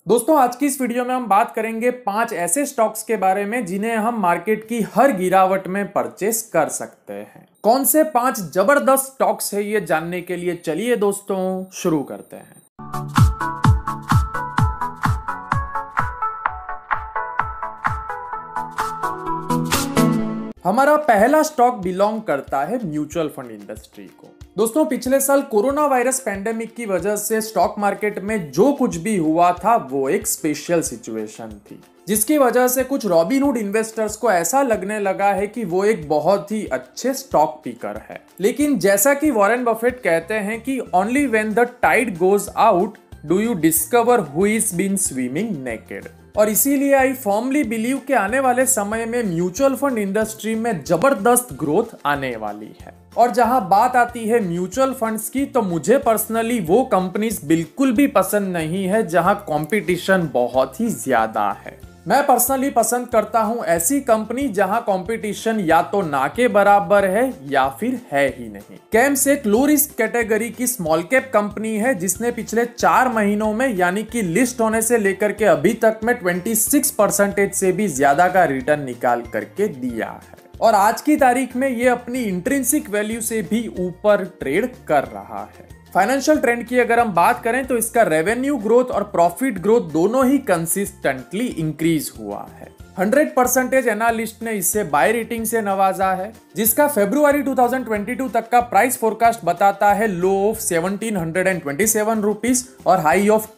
दोस्तों आज की इस वीडियो में हम बात करेंगे 5 ऐसे स्टॉक्स के बारे में जिन्हें हम मार्केट की हर गिरावट में परचेस कर सकते हैं। कौन से 5 जबरदस्त स्टॉक्स है ये जानने के लिए चलिए दोस्तों शुरू करते हैं। हमारा पहला स्टॉक बिलोंग करता है म्यूचुअल फंड इंडस्ट्री को। दोस्तों पिछले साल कोरोना वायरस पैंडेमिक की वजह से स्टॉक मार्केट में जो कुछ भी हुआ था वो एक स्पेशल सिचुएशन थी, जिसकी वजह से कुछ रॉबिनहुड इन्वेस्टर्स को ऐसा लगने लगा है कि वो एक बहुत ही अच्छे स्टॉक पिकर है। लेकिन जैसा कि वॉरेन बफेट कहते हैं कि only when the tide goes out do you discover who is been swimming naked. और इसीलिए आई फर्मली बिलीव कि आने वाले समय में म्यूचुअल फंड इंडस्ट्री में जबरदस्त ग्रोथ आने वाली है। और जहां बात आती है म्यूचुअल फंड्स की, तो मुझे पर्सनली वो कंपनीज बिल्कुल भी पसंद नहीं है जहां कंपटीशन बहुत ही ज्यादा है। मैं पर्सनली पसंद करता हूं ऐसी कंपनी जहां कंपटीशन या तो ना के बराबर है या फिर है ही नहीं। कैम्स एक लो रिस्क कैटेगरी की स्मॉल कैप कंपनी है जिसने पिछले 4 महीनों में यानी कि लिस्ट होने से लेकर के अभी तक में 26% से भी ज्यादा का रिटर्न निकाल करके दिया है। और आज की तारीख में ये अपनी इंट्रिंसिक वैल्यू से भी ऊपर ट्रेड कर रहा है। फाइनेंशियल ट्रेंड की अगर हम बात करें तो इसका रेवेन्यू ग्रोथ और प्रॉफिट ग्रोथ दोनों ही कंसिस्टेंटली इंक्रीज हुआ है। 100% एनालिस्ट ने इसे बाय रेटिंग से नवाजा है, जिसका फरवरी 2022 तक का प्राइस फोरकास्ट बताता है लो ऑफ 1727 रुपीज और high of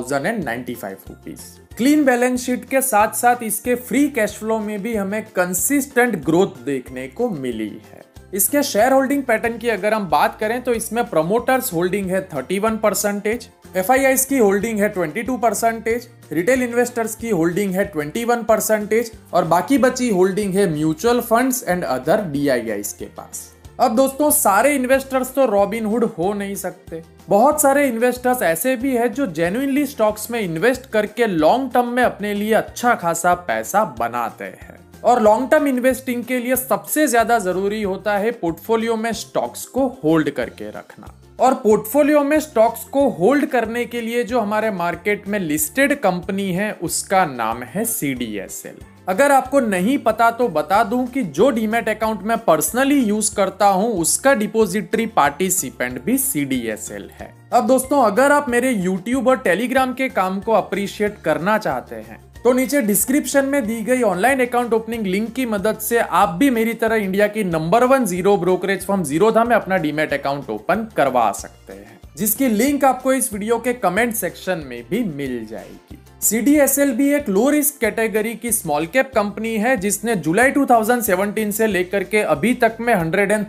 2095 rupees. Clean balance sheet के साथ साथ इसके फ्री कैश फ्लो में भी हमें कंसिस्टेंट ग्रोथ देखने को मिली है। इसके शेयर होल्डिंग पैटर्न की अगर हम बात करें तो इसमें प्रमोटर्स होल्डिंग है 31%, FIIs की होल्डिंग है 22%, रिटेल इन्वेस्टर्स की होल्डिंग है 21% और बाकी बची होल्डिंग है mutual funds and other DIIs के पास। अब दोस्तों सारे इन्वेस्टर्स तो रॉबिनहुड हो नहीं सकते। बहुत सारे इन्वेस्टर्स ऐसे भी हैं जो जेन्युइनली स्टॉक्स में इन्वेस्ट करके लॉन्ग टर्म में अपने लिए अच्छा खासा पैसा बनाते हैं। और लॉन्ग टर्म इन्वेस्टिंग के लिए सबसे ज्यादा जरूरी होता है पोर्टफोलियो में स्टॉक्स को होल्ड करके रखना। और पोर्टफोलियो में स्टॉक्स को होल्ड करने के लिए जो हमारे मार्केट में लिस्टेड कंपनी है उसका नाम है CDSL। अगर आपको नहीं पता तो बता दूं कि जो डीमैट अकाउंट में पर्सनली यूज करता हूं उसका डिपॉजिटरी पार्टिसिपेंट भी CDSL है। अब दोस्तों अगर आप मेरे YouTube और टेलीग्राम के काम को अप्रिशिएट करना चाहते हैं तो नीचे डिस्क्रिप्शन में दी गई ऑनलाइन अकाउंट ओपनिंग लिंक की मदद से आप भी मेरी तरह इंडिया की number 1 zero brokerage firm Zerodha में अपना डीमैट अकाउंट ओपन करवा सकते हैं, जिसकी लिंक आपको इस वीडियो के कमेंट सेक्शन में भी मिल जाएगी। CDSL भी एक लो रिस्क कैटेगरी की स्मॉल कैप कंपनी है जिसने जुलाई 2017 से लेकर के अभी तक में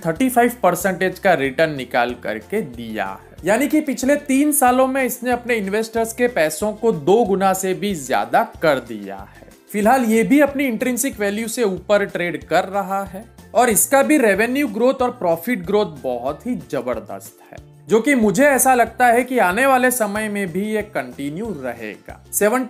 135% का रिटर्न निकाल करके दिया है। यानी कि पिछले 3 सालों में इसने अपने इन्वेस्टर्स के पैसों को 2 गुना से भी ज्यादा कर दिया है। फिलहाल ये भी अपनी इंट्रिंसिक वैल्यू से ऊपर ट्रेड कर रहा है और इसका भी रेवेन्यू ग्रोथ और प्रॉफिट ग्रोथ बहुत ही जबरदस्त है, जो कि मुझे ऐसा लगता है कि आने वाले समय में भी ये कंटिन्यू रहेगा।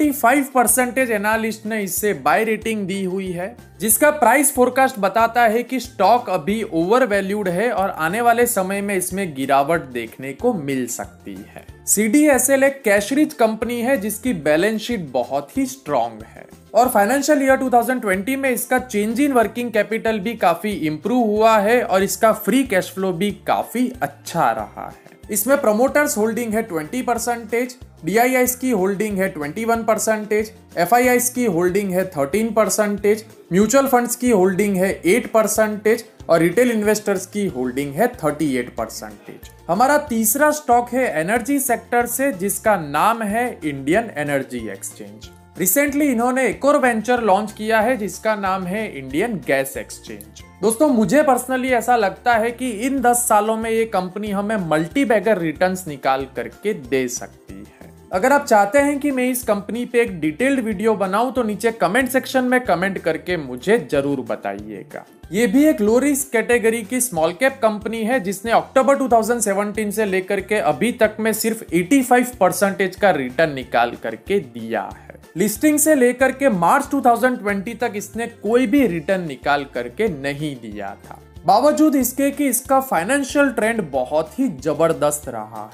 75% एनालिस्ट ने इससे बाय रेटिंग दी हुई है, जिसका प्राइस फोरकास्ट बताता है कि स्टॉक अभी ओवर वैल्यूड है और आने वाले समय में इसमें गिरावट देखने को मिल सकती है। CDSL एक कैश रिच कंपनी है जिसकी बैलेंस शीट बहुत ही स्ट्रॉन्ग है और फाइनेंशियल ईयर 2020 में इसका चेंज इन वर्किंग कैपिटल भी काफी इंप्रूव हुआ है और इसका फ्री कैश फ्लो भी काफी अच्छा रहा है। इसमें प्रमोटर्स होल्डिंग है 20%, DIIs की होल्डिंग है 21%, FIIs की होल्डिंग है 13%, म्यूचुअल फंड्स की होल्डिंग है 8% और रिटेल इन्वेस्टर्स की होल्डिंग है 38%। हमारा तीसरा स्टॉक है एनर्जी सेक्टर से, जिसका नाम है इंडियन एनर्जी एक्सचेंज। रिसेंटली इन्होंने एक और वेंचर लॉन्च किया है जिसका नाम है इंडियन गैस एक्सचेंज। दोस्तों मुझे पर्सनली ऐसा लगता है कि इन 10 सालों में ये कंपनी हमें मल्टी बैगर रिटर्न्स निकाल करके दे सकती है। अगर आप चाहते हैं कि मैं इस कंपनी पे एक डिटेल्ड वीडियो बनाऊं तो नीचे कमेंट सेक्शन में कमेंट करके मुझे जरूर बताइएगा। ये भी एक लो रिस्क कैटेगरी की स्मॉल कैप कंपनी है जिसने अक्टूबर 2017 से लेकर के अभी तक में सिर्फ 85% का रिटर्न निकाल करके दिया है। लिस्टिंग से लेकर के मार्च 2020 तक इसने कोई भी रिटर्न निकाल करके नहीं दिया था, बावजूद इसके कि इसका फाइनेंशियल ट्रेंड बहुत ही जबरदस्त रहा है।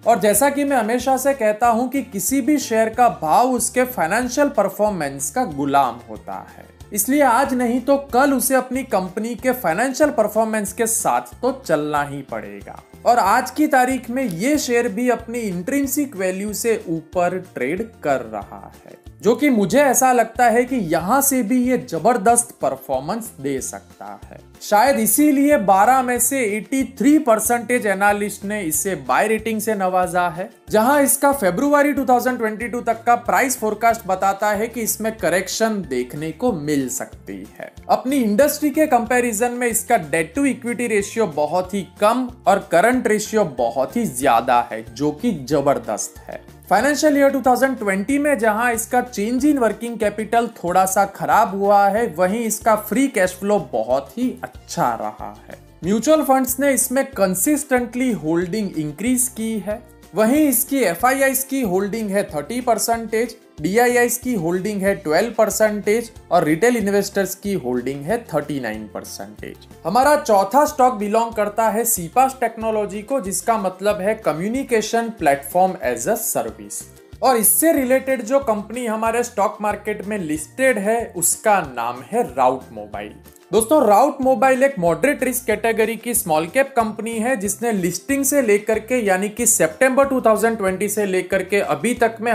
और जैसा कि मैं हमेशा से कहता हूं कि किसी भी शेयर का भाव उसके फाइनेंशियल परफॉर्मेंस का गुलाम होता है, इसलिए आज नहीं तो कल उसे अपनी कंपनी के फाइनेंशियल परफॉर्मेंस के साथ तो चलना ही पड़ेगा। और आज की तारीख में ये शेयर भी अपनी इंट्रिंसिक वैल्यू से ऊपर ट्रेड कर रहा है, जो कि मुझे ऐसा लगता है कि यहां से भी ये जबरदस्त परफॉर्मेंस दे सकता है। शायद इसीलिए 12 में से 83% एनालिस्ट ने इसे बाय रेटिंग से नवाजा है, जहां इसका फरवरी 2022 तक का प्राइस फोरकास्ट बताता है कि इसमें करेक्शन देखने को मिल सकती है। अपनी इंडस्ट्री के कंपैरिजन में इसका डेट टू इक्विटी रेशियो बहुत ही कम और करंट रेशियो बहुत ही ज्यादा है, जो कि जबरदस्त है। फाइनेंशियल ईयर 2020 में जहां इसका चेंज इन वर्किंग कैपिटल थोड़ा सा खराब हुआ है, वहीं इसका फ्री कैश फ्लो बहुत ही अच्छा रहा है। म्यूचुअल फंड्स ने इसमें कंसिस्टेंटली होल्डिंग इंक्रीज की है। वहीं इसकी एफआईआईज की होल्डिंग है 30%, डीआईआईज की होल्डिंग है 12% और रिटेल इन्वेस्टर्स की होल्डिंग है 39%। हमारा चौथा स्टॉक बिलोंग करता है सीपास टेक्नोलॉजी को, जिसका मतलब है communication platform as a service. और इससे रिलेटेड जो कंपनी हमारे स्टॉक मार्केट में लिस्टेड है उसका नाम है राउट मोबाइल। दोस्तों, राउट मोबाइल एक मॉडरेट रिस्क कैटेगरी की स्मॉल कैप कंपनी है, जिसने लिस्टिंग से लेकर के यानी कि सितंबर 2020 से लेकर के अभी तक में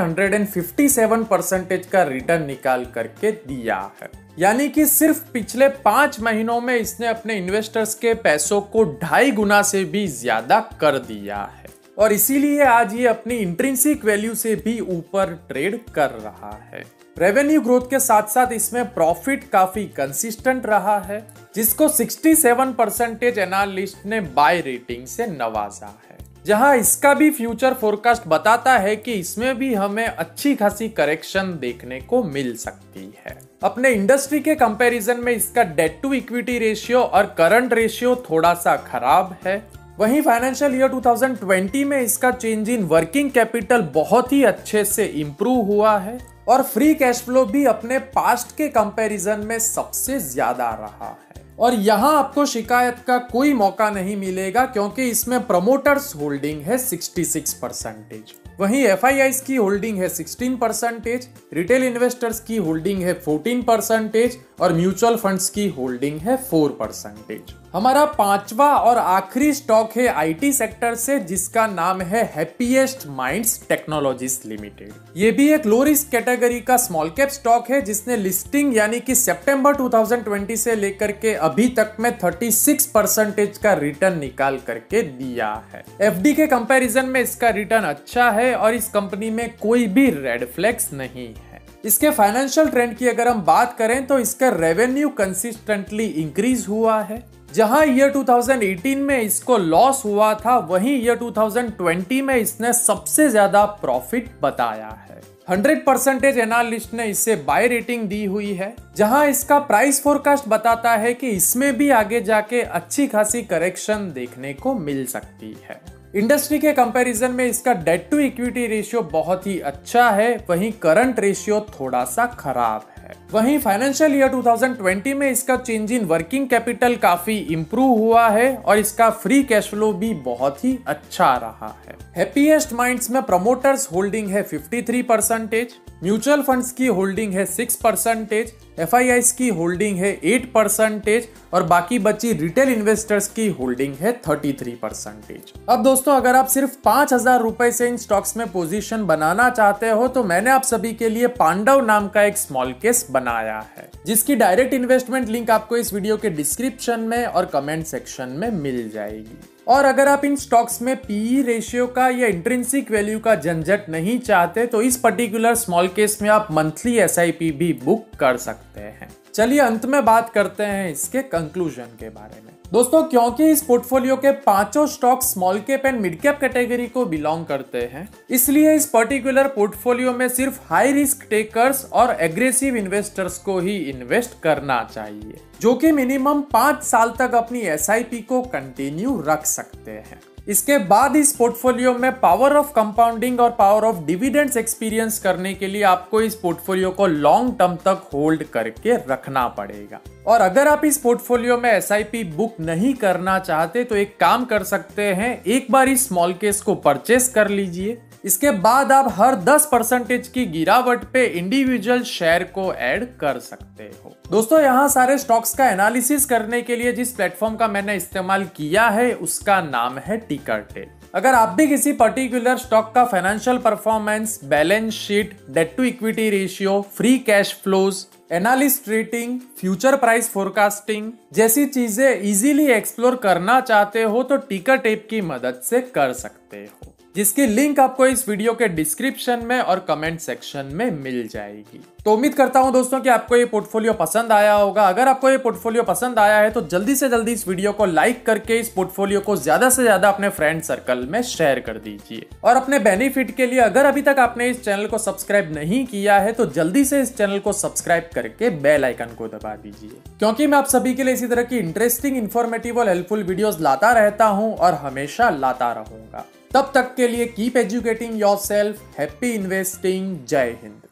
157% का रिटर्न निकाल करके दिया है। यानी कि सिर्फ पिछले 5 महीनों में इसने अपने इन्वेस्टर्स के पैसों को 2.5 गुना से भी ज्यादा कर दिया है, और इसीलिए आज ये अपनी इंट्रिंसिक वैल्यू से भी ऊपर ट्रेड कर रहा है। रेवेन्यू ग्रोथ के साथ साथ इसमें प्रॉफिट काफी कंसिस्टेंट रहा है, जिसको 67% एनालिस्ट ने बाय रेटिंग से नवाजा है, जहां इसका भी फ्यूचर फोरकास्ट बताता है कि इसमें भी हमें अच्छी खासी करेक्शन देखने को मिल सकती है। अपने इंडस्ट्री के कंपैरिजन में इसका डेट टू इक्विटी रेशियो और करंट रेशियो थोड़ा सा खराब है। वहीं फाइनेंशियल ईयर 2020 में इसका चेंज इन वर्किंग कैपिटल बहुत ही अच्छे से इंप्रूव हुआ है, और फ्री कैश फ्लो भी अपने पास्ट के कंपैरिजन में सबसे ज्यादा रहा है। और यहाँ आपको शिकायत का कोई मौका नहीं मिलेगा, क्योंकि इसमें प्रमोटर्स होल्डिंग है 66%। वहीं एफआईआईज की होल्डिंग है 16%, रिटेल इन्वेस्टर्स की होल्डिंग है 14% और म्यूचुअल फंड्स की होल्डिंग है 4%। हमारा पांचवा और आखिरी स्टॉक है आईटी सेक्टर से, जिसका नाम है हैप्पीएस्ट माइंड्स टेक्नोलॉजीज लिमिटेड। ये भी एक लो रिस्क कैटेगरी का स्मॉल कैप स्टॉक है, जिसने लिस्टिंग यानी कि सितंबर 2020 से लेकर के अभी तक में 36% का रिटर्न निकाल करके दिया है। एफडी के कंपैरिजन में इसका रिटर्न अच्छा है और इस कंपनी में कोई भी रेड फ्लैग्स नहीं है। इसके फाइनेंशियल ट्रेंड की अगर हम बात करें तो इसका रेवेन्यू कंसिस्टेंटली इंक्रीज हुआ है। जहां ईयर 2018 में इसको लॉस हुआ था, वहीं ईयर 2020 में इसने सबसे ज्यादा प्रॉफिट बताया है। 100% एनालिस्ट ने इसे बाय रेटिंग दी हुई है, जहां इसका प्राइस फोरकास्ट बताता है कि इसमें भी आगे जाके अच्छी खासी करेक्शन देखने को मिल सकती है। इंडस्ट्री के कंपैरिजन में इसका डेट टू इक्विटी रेशियो बहुत ही अच्छा है, वहीं करंट रेशियो थोड़ा सा खराब है। वहीं फाइनेंशियल ईयर 2020 में इसका चेंज इन वर्किंग कैपिटल काफी इंप्रूव हुआ है और इसका फ्री कैश फ्लो भी बहुत ही अच्छा रहा है। हैप्पीएस्ट माइंड्स में प्रमोटर्स होल्डिंग है 53%, म्यूचुअल फंड्स की होल्डिंग है 6%, एफआईआईज की होल्डिंग है 8% और बाकी बची रिटेल इन्वेस्टर्स की होल्डिंग है 33%। अब दोस्तों, अगर आप सिर्फ 5,000 रुपए से इन स्टॉक्स में पोजीशन बनाना चाहते हो तो मैंने आप सभी के लिए पांडव नाम का एक स्मॉल केस बनाया है, जिसकी डायरेक्ट इन्वेस्टमेंट लिंक आपको इस वीडियो के डिस्क्रिप्शन में और कमेंट सेक्शन में मिल जाएगी। और अगर आप इन स्टॉक्स में पीई रेशियो का या इंट्रिंसिक वैल्यू का झंझट नहीं चाहते तो इस पर्टिकुलर स्मॉल केस में आप मंथली एसआईपी भी बुक कर सकते हैं। चलिए अंत में बात करते हैं इसके कंक्लूजन के बारे में। दोस्तों, क्योंकि इस पोर्टफोलियो के 5 stock small cap and mid cap category को बिलोंग करते हैं, इसलिए इस पर्टिकुलर पोर्टफोलियो में सिर्फ हाई रिस्क टेकर्स और एग्रेसिव इन्वेस्टर्स को ही इन्वेस्ट करना चाहिए, जो कि मिनिमम 5 साल तक अपनी एसआईपी को कंटिन्यू रख सकते हैं। इसके बाद इस पोर्टफोलियो में पावर ऑफ कंपाउंडिंग और पावर ऑफ डिविडेंड्स एक्सपीरियंस करने के लिए आपको इस पोर्टफोलियो को लॉन्ग टर्म तक होल्ड करके रखना पड़ेगा। और अगर आप इस पोर्टफोलियो में एसआईपी बुक नहीं करना चाहते तो एक काम कर सकते हैं, एक बार इस स्मॉल केस को परचेस कर लीजिए। इसके बाद आप हर 10% की गिरावट पे इंडिविजुअल शेयर को ऐड कर सकते हो। दोस्तों यहाँ सारे स्टॉक्स का एनालिसिस करने के लिए जिस प्लेटफॉर्म का मैंने इस्तेमाल किया है उसका नाम है टिकरटेक। अगर आप भी किसी पर्टिकुलर स्टॉक का financial performance, balance sheet, debt to equity ratio, free cash flows, analyst rating, future price forecasting जैसी चीजें इजीली एक्सप्लोर करना चाहते हो तो टिकरटेक की मदद से कर सकते हो, जिसकी लिंक आपको इस वीडियो के डिस्क्रिप्शन में और कमेंट सेक्शन में मिल जाएगी। तो उम्मीद करता हूं दोस्तों कि आपको ये पोर्टफोलियो पसंद आया होगा। अगर आपको ये पोर्टफोलियो पसंद आया है तो जल्दी से जल्दी इस वीडियो को लाइक करके इस पोर्टफोलियो को ज्यादा से ज्यादा अपने फ्रेंड सर्कल में शेयर कर दीजिए। और अपने बेनिफिट के लिए अगर अभी तक आपने इस चैनल को सब्सक्राइब नहीं किया है तो जल्दी से इस चैनल को सब्सक्राइब करके बेल आइकन को दबा दीजिए, क्योंकि मैं आप सभी के लिए इसी तरह की इंटरेस्टिंग, इन्फॉर्मेटिव और हेल्पफुल वीडियोस लाता रहता हूं और हमेशा लाता रहूंगा। तब तक के लिए keep educating yourself. Happy investing. जय हिंद।